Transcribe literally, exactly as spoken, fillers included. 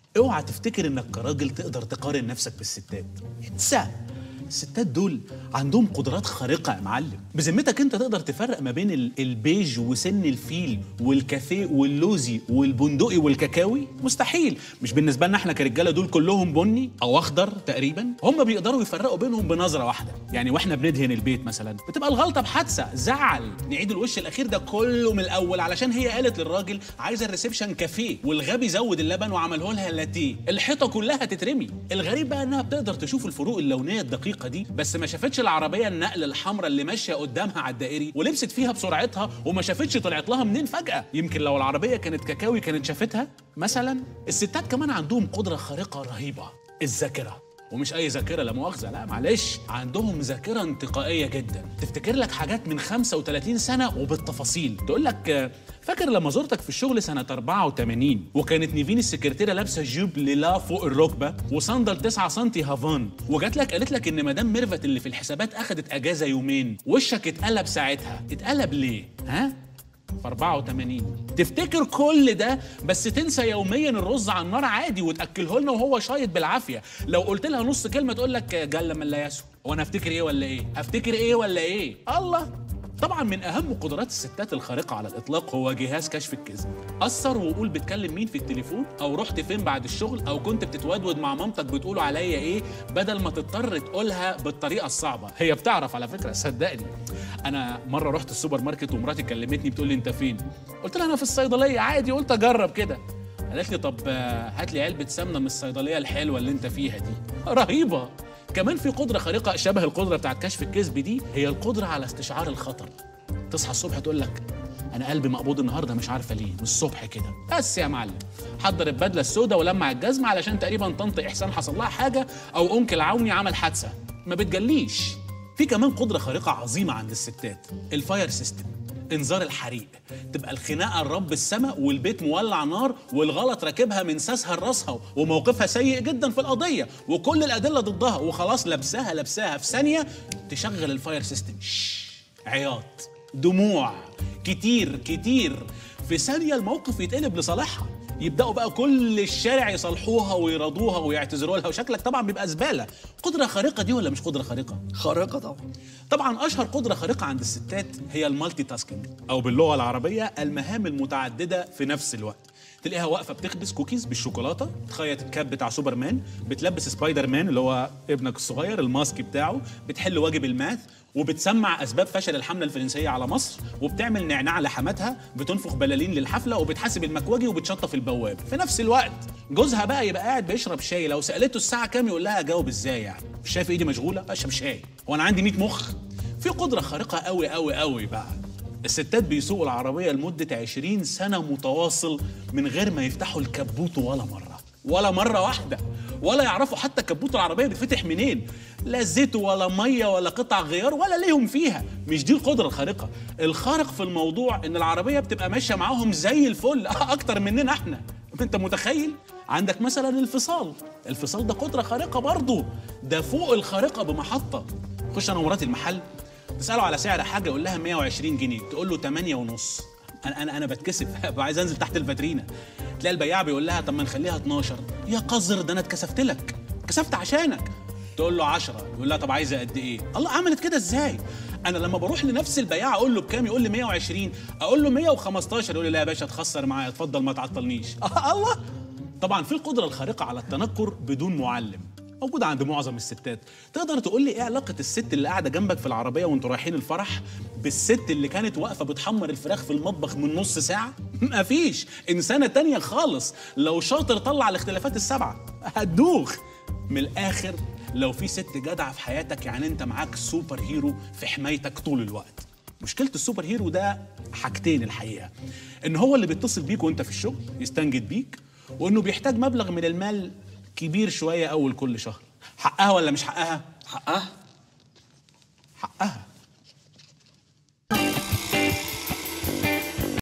اوعى تفتكر انك كراجل تقدر تقارن نفسك بالستات. انسى. الستات دول عندهم قدرات خارقة يا معلم. بذمتك انت تقدر تفرق ما بين البيج وسن الفيل والكافيه واللوزي والبندقي والكاكاوي؟ مستحيل. مش بالنسبة لنا احنا كرجالة دول كلهم بني او اخضر تقريبا؟ هم بيقدروا يفرقوا بينهم بنظرة واحدة. يعني واحنا بندهن البيت مثلا بتبقى الغلطة بحادثة زعل، نعيد الوش الاخير ده كله من الاول علشان هي قالت للراجل عايزة الريسبشن كافيه، والغبي زود اللبن وعمله لها لاتيه، الحيطة كلها تترمي. الغريب بقى انها بتقدر تشوف الفروق اللونية الدقيقة دي، بس ما شافتش العربيه النقل الحمراء اللي ماشيه قدامها على الدائري ولبست فيها بسرعتها وما شافتش طلعت لها منين فجاه. يمكن لو العربيه كانت كاكاوي كانت شافتها مثلا. الستات كمان عندهم قدره خارقه رهيبه، الذاكره. ومش اي ذاكره لا مؤاخذه، لا معلش، عندهم ذاكره انتقائيه جدا، تفتكر لك حاجات من خمسة وثلاثين سنه وبالتفاصيل. تقول لك فاكر لما زرتك في الشغل سنه أربعة وثمانين وكانت نيفين السكرتيره لابسه جيب ليلا فوق الركبه وصندل تسعة سنتي هافان، وجات لك قالت لك ان مدام ميرفت اللي في الحسابات اخذت اجازه يومين، وشك اتقلب ساعتها. اتقلب ليه؟ ها؟ في أربعة وثمانين. تفتكر كل ده بس تنسى يوميا الرز على النار عادي وتاكله لنا وهو شايط بالعافيه. لو قلت لها نص كلمه تقول لك جل من لا يسوى. وانا افتكر ايه ولا ايه؟ افتكر ايه ولا ايه؟ الله. طبعا من اهم قدرات الستات الخارقه على الاطلاق هو جهاز كشف الكذب. اثر وقول بتكلم مين في التليفون، او رحت فين بعد الشغل، او كنت بتتودود مع مامتك بتقولوا عليا ايه، بدل ما تضطر تقولها بالطريقه الصعبه. هي بتعرف على فكره، صدقني. انا مره رحت السوبر ماركت ومراتي كلمتني بتقول لي انت فين؟ قلت لها انا في الصيدليه عادي، قلت اجرب كده. قالت لي طب هات لي علبه سمنه من الصيدليه الحلوه اللي انت فيها دي. رهيبه. كمان في قدرة خارقة شبه القدرة بتاعت كشف الكذب دي، هي القدرة على استشعار الخطر. تصحى الصبح تقول لك أنا قلبي مقبوض النهاردة مش عارفة ليه، من الصبح كده. بس يا معلم حضر البدلة السوداء ولمع الجزمة علشان تقريبا طنط إحسان حصل لها حاجة أو أنكل عوني عمل حادثة. ما بتجليش. في كمان قدرة خارقة عظيمة عند الستات، الفاير سيستم، انذار الحريق. تبقى الخناقه لرب السماء والبيت مولع نار والغلط راكبها من ساسها لراسها وموقفها سيء جدا في القضيه وكل الادله ضدها وخلاص لابساها لابساها في ثانيه تشغل الفاير سيستم. عياط، دموع، كتير كتير في ثانيه الموقف يتقلب لصالحها. يبداوا بقى كل الشارع يصالحوها ويرضوها ويعتذروا لها، وشكلك طبعا بيبقى زباله. قدره خارقه دي ولا مش قدره خارقه؟ خارقه طبعا. طبعا اشهر قدره خارقه عند الستات هي المالتي تاسكينج، او باللغه العربيه المهام المتعدده في نفس الوقت. تلاقيها واقفه بتخبز كوكيز بالشوكولاته، تخيط الكاب بتاع سوبرمان، بتلبس سبايدر مان اللي هو ابنك الصغير الماسك بتاعه، بتحل واجب الماث، وبتسمع اسباب فشل الحمله الفرنسيه على مصر، وبتعمل نعناع لحماتها، بتنفخ بلالين للحفله، وبتحاسب المكواجي وبتشطف البواب في نفس الوقت. جوزها بقى يبقى قاعد بيشرب شاي، لو سالته الساعه كام يقول لها اجاوب ازاي يعني؟ مش شايف ايدي مشغوله؟ اشرب شاي، هو انا عندي مية مخ؟ في قدره خارقه قوي قوي قوي بقى، الستات بيسوقوا العربيه لمده عشرين سنه متواصل من غير ما يفتحوا الكبوت ولا مره، ولا مره واحده، ولا يعرفوا حتى كبوت العربيه بيتفتح منين، لا زيت ولا ميه ولا قطع غيار ولا ليهم فيها. مش دي القدره الخارقه. الخارق في الموضوع ان العربيه بتبقى ماشيه معاهم زي الفل اكتر مننا احنا. انت متخيل؟ عندك مثلا الفصال، الفصال ده قدره خارقه برضه، ده فوق الخارقه بمحطه. خش انا ومراتي المحل، تساله على سعر حاجه يقول لها مية وعشرين جنيه، تقول له تمانية ونص. انا انا انا بتكسف عايز انزل تحت الفاترينا. تلاقي البياع بيقول لها طب ما نخليها اتناشر. يا قذر ده انا اتكسفت لك، اتكسفت عشانك. تقول له عشرة، يقول لها طب عايزه قد ايه؟ الله، عملت كده ازاي؟ انا لما بروح لنفس البياع اقول له بكام يقول لي مية وعشرين، اقول له مية وخمستاشر يقول لي لا يا باشا تخسر معايا، اتفضل ما تعطلنيش. الله. طبعا في القدره الخارقه على التنكر بدون معلم، موجودة عند معظم الستات. تقدر تقول لي ايه علاقة الست اللي قاعدة جنبك في العربية وانتوا رايحين الفرح بالست اللي كانت واقفة بتحمر الفراخ في المطبخ من نص ساعة؟ مفيش. إنسانة تانية خالص. لو شاطر طلع الاختلافات السبعة هتدوخ. من الآخر لو في ست جدعة في حياتك يعني أنت معاك سوبر هيرو في حمايتك طول الوقت. مشكلة السوبر هيرو ده حاجتين الحقيقة، إن هو اللي بيتصل بيك وأنت في الشغل يستنجد بيك، وإنه بيحتاج مبلغ من المال كبير شوية أول كل شهر. حقها ولا مش حقها؟ حقها. حقها.